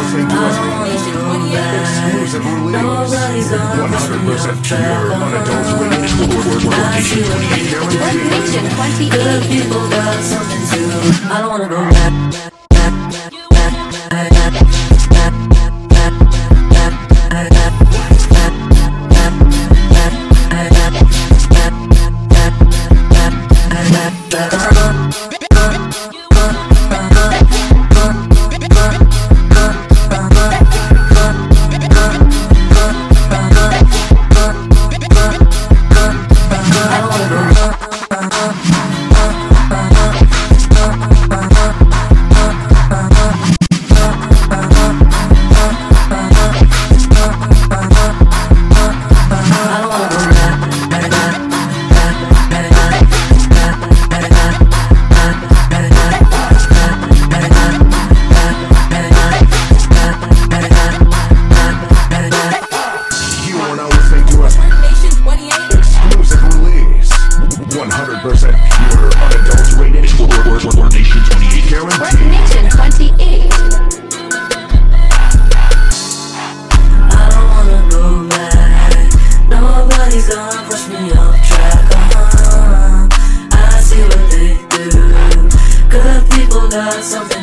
listening to us. Exclusive release. 100% pure, unadulterated. TwerkNation28 guaranteed. Good people got something to do. I don't wanna go back. TwerkNation28 guaranteed. TwerkNation28. I don't wanna go back. Nobody's gonna push me off track. I see what they do. Good people got something.